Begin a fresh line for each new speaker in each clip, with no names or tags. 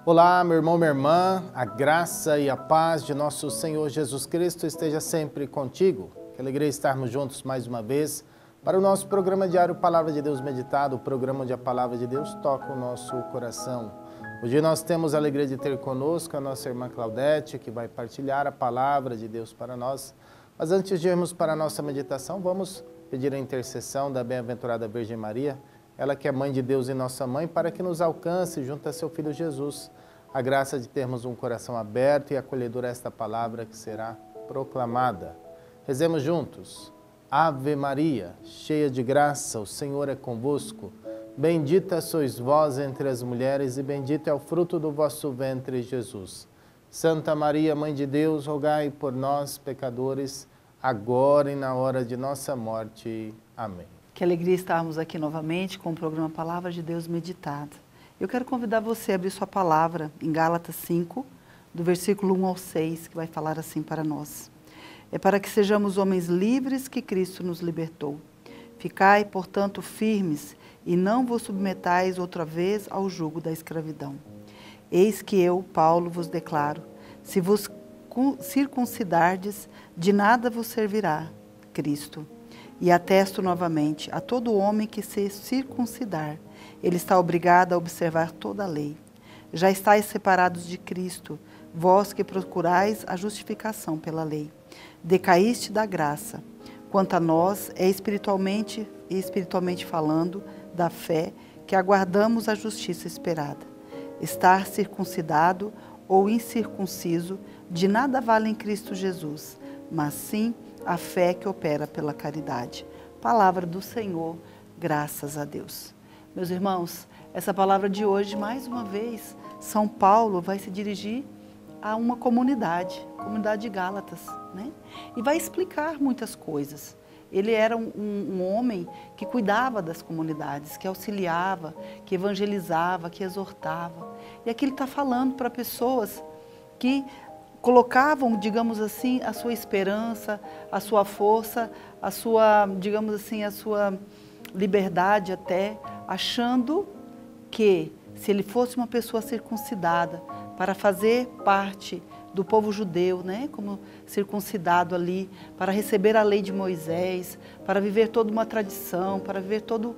Olá, meu irmão, minha irmã, a graça e a paz de nosso Senhor Jesus Cristo esteja sempre contigo. Que alegria estarmos juntos mais uma vez para o nosso programa diário Palavra de Deus Meditado, o programa onde a Palavra de Deus toca o nosso coração. Hoje nós temos a alegria de ter conosco a nossa irmã Claudete, que vai partilhar a Palavra de Deus para nós. Mas antes de irmos para a nossa meditação, vamos pedir a intercessão da bem-aventurada Virgem Maria, ela que é Mãe de Deus e nossa Mãe, para que nos alcance junto a seu Filho Jesus a graça de termos um coração aberto e acolhedor a esta palavra que será proclamada. Rezemos juntos. Ave Maria, cheia de graça, o Senhor é convosco. Bendita sois vós entre as mulheres e bendito é o fruto do vosso ventre, Jesus. Santa Maria, Mãe de Deus, rogai por nós, pecadores, agora e na hora de nossa morte. Amém.
Que alegria estarmos aqui novamente com o programa Palavra de Deus Meditada. Eu quero convidar você a abrir sua palavra em Gálatas 5, do versículo 1 ao 6, que vai falar assim para nós. É para que sejamos homens livres que Cristo nos libertou. Ficai, portanto, firmes e não vos submetais outra vez ao jugo da escravidão. Eis que eu, Paulo, vos declaro, se vos circuncidardes, de nada vos servirá Cristo. E atesto novamente a todo homem que se circuncidar, ele está obrigado a observar toda a lei. Já estáis separados de Cristo, vós que procurais a justificação pela lei. Decaíste da graça. Quanto a nós, é espiritualmente falando, da fé, que aguardamos a justiça esperada. Estar circuncidado ou incircunciso, de nada vale em Cristo Jesus, mas sim a fé que opera pela caridade. Palavra do Senhor, graças a Deus. Meus irmãos, essa palavra de hoje, mais uma vez, São Paulo vai se dirigir a uma comunidade de Gálatas, né? E vai explicar muitas coisas. Ele era um homem que cuidava das comunidades, que auxiliava, que evangelizava, que exortava. E aqui ele está falando para pessoas que colocavam, digamos assim, a sua esperança, a sua força, a sua, digamos assim, a sua liberdade até, achando que se ele fosse uma pessoa circuncidada para fazer parte do povo judeu, né, como circuncidado ali, para receber a lei de Moisés, para viver toda uma tradição, para viver todo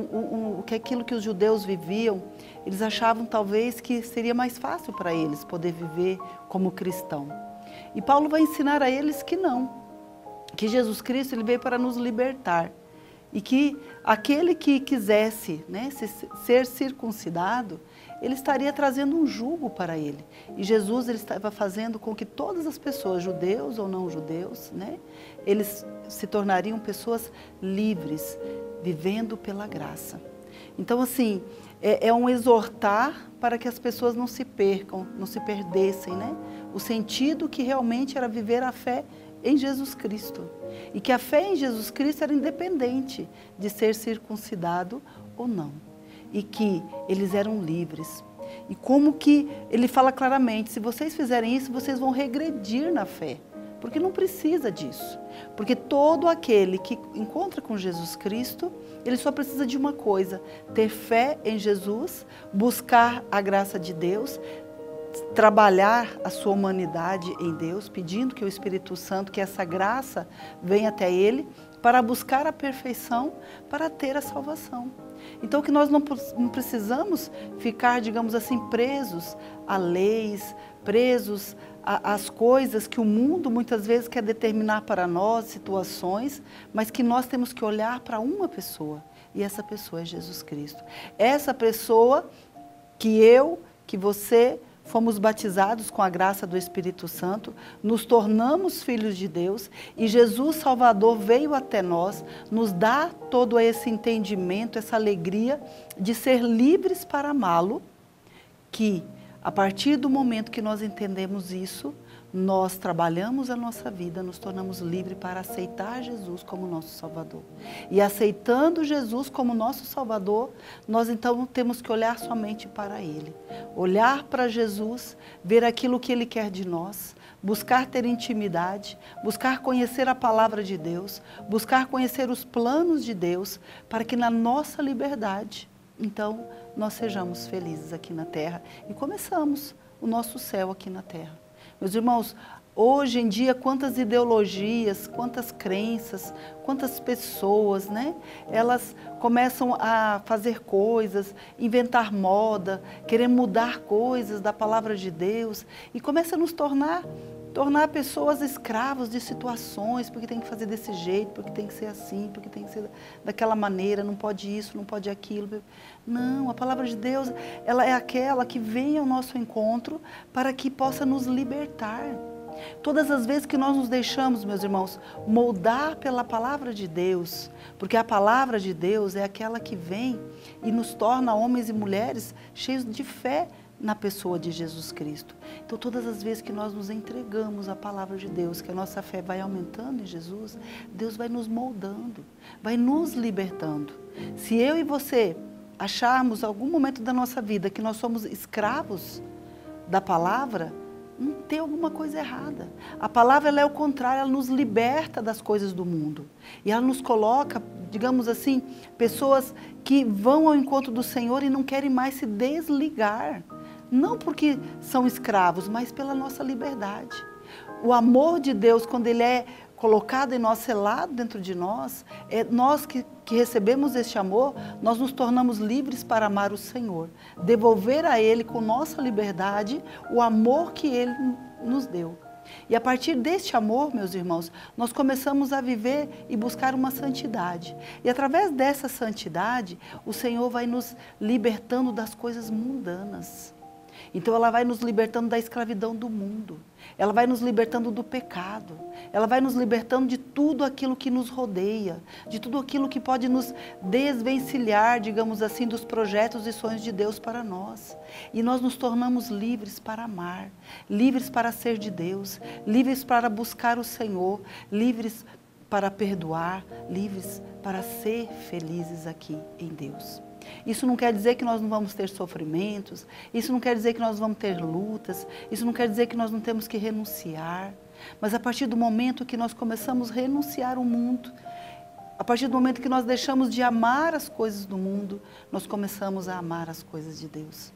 aquilo que os judeus viviam, eles achavam talvez que seria mais fácil para eles poder viver como cristão. E Paulo vai ensinar a eles que não, que Jesus Cristo ele veio para nos libertar e que aquele que quisesse, né, ser circuncidado, ele estaria trazendo um jugo para ele. E Jesus ele estava fazendo com que todas as pessoas, judeus ou não judeus, né, eles se tornariam pessoas livres, vivendo pela graça. Então, assim, é um exortar para que as pessoas não se percam, não se perdessem, né? O sentido que realmente era viver a fé em Jesus Cristo. E que a fé em Jesus Cristo era independente de ser circuncidado ou não. E que eles eram livres. E como que ele fala claramente, se vocês fizerem isso, vocês vão regredir na fé. Porque não precisa disso. Porque todo aquele que encontra com Jesus Cristo, ele só precisa de uma coisa, ter fé em Jesus, buscar a graça de Deus, trabalhar a sua humanidade em Deus, pedindo que o Espírito Santo, que essa graça venha até ele, para buscar a perfeição, para ter a salvação. Então que nós não precisamos ficar, digamos assim, presos a leis, presos às coisas que o mundo muitas vezes quer determinar para nós, situações, mas que nós temos que olhar para uma pessoa, e essa pessoa é Jesus Cristo. Essa pessoa que eu, que você, fomos batizados com a graça do Espírito Santo, nos tornamos filhos de Deus e Jesus Salvador veio até nós, nos dá todo esse entendimento, essa alegria de ser livres para amá-lo, que a partir do momento que nós entendemos isso, nós trabalhamos a nossa vida, nos tornamos livres para aceitar Jesus como nosso Salvador. E aceitando Jesus como nosso Salvador, nós então temos que olhar somente para Ele. Olhar para Jesus, ver aquilo que Ele quer de nós, buscar ter intimidade, buscar conhecer a palavra de Deus, buscar conhecer os planos de Deus, para que na nossa liberdade então nós sejamos felizes aqui na terra e começamos o nosso céu aqui na terra. Meus irmãos, hoje em dia, quantas ideologias, quantas crenças, quantas pessoas, né? Elas começam a fazer coisas, inventar moda, querer mudar coisas da palavra de Deus e começa a nos tornar pessoas escravos de situações, porque tem que fazer desse jeito, porque tem que ser assim, porque tem que ser daquela maneira, não pode isso, não pode aquilo. Não, a palavra de Deus, ela é aquela que vem ao nosso encontro para que possa nos libertar. Todas as vezes que nós nos deixamos, meus irmãos, moldar pela palavra de Deus, porque a palavra de Deus é aquela que vem e nos torna homens e mulheres cheios de fé na pessoa de Jesus Cristo. Então, todas as vezes que nós nos entregamos à palavra de Deus, que a nossa fé vai aumentando em Jesus, Deus vai nos moldando, vai nos libertando. Se eu e você acharmos algum momento da nossa vida que nós somos escravos da palavra, tem alguma coisa errada. A palavra, ela é o contrário, ela nos liberta das coisas do mundo. E ela nos coloca, digamos assim, pessoas que vão ao encontro do Senhor e não querem mais se desligar. Não porque são escravos, mas pela nossa liberdade. O amor de Deus, quando Ele é colocado em nós, selado dentro de nós, é nós que recebemos este amor, nós nos tornamos livres para amar o Senhor. Devolver a Ele, com nossa liberdade, o amor que Ele nos deu. E a partir deste amor, meus irmãos, nós começamos a viver e buscar uma santidade. E através dessa santidade, o Senhor vai nos libertando das coisas mundanas. Então ela vai nos libertando da escravidão do mundo, ela vai nos libertando do pecado, ela vai nos libertando de tudo aquilo que nos rodeia, de tudo aquilo que pode nos desvencilhar, digamos assim, dos projetos e sonhos de Deus para nós. E nós nos tornamos livres para amar, livres para ser de Deus, livres para buscar o Senhor, livres para perdoar, livres para ser felizes aqui em Deus. Isso não quer dizer que nós não vamos ter sofrimentos, isso não quer dizer que nós vamos ter lutas, isso não quer dizer que nós não temos que renunciar. Mas a partir do momento que nós começamos a renunciar ao mundo, a partir do momento que nós deixamos de amar as coisas do mundo, nós começamos a amar as coisas de Deus.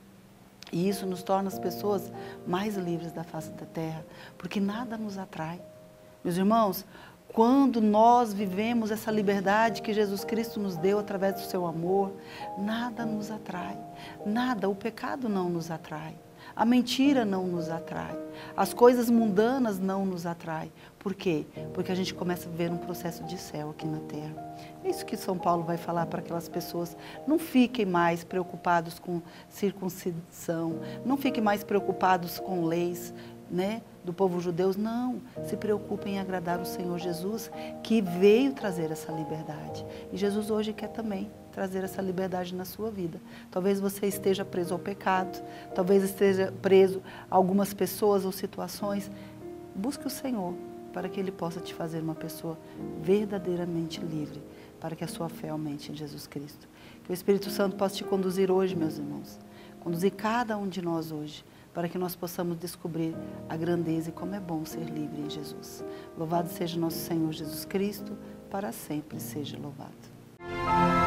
E isso nos torna as pessoas mais livres da face da terra, porque nada nos atrai. Meus irmãos, quando nós vivemos essa liberdade que Jesus Cristo nos deu através do seu amor, nada nos atrai, nada, o pecado não nos atrai, a mentira não nos atrai, as coisas mundanas não nos atraem. Por quê? Porque a gente começa a viver um processo de céu aqui na terra. É isso que São Paulo vai falar para aquelas pessoas. Não fiquem mais preocupados com circuncisão, não fiquem mais preocupados com leis, né, do povo judeu. Não, se preocupem em agradar o Senhor Jesus, que veio trazer essa liberdade. E Jesus hoje quer também trazer essa liberdade na sua vida. Talvez você esteja preso ao pecado, talvez esteja preso a algumas pessoas ou situações. Busque o Senhor para que Ele possa te fazer uma pessoa verdadeiramente livre, para que a sua fé aumente em Jesus Cristo. Que o Espírito Santo possa te conduzir hoje, meus irmãos, conduzir cada um de nós hoje, para que nós possamos descobrir a grandeza e como é bom ser livre em Jesus. Louvado seja nosso Senhor Jesus Cristo, para sempre seja louvado.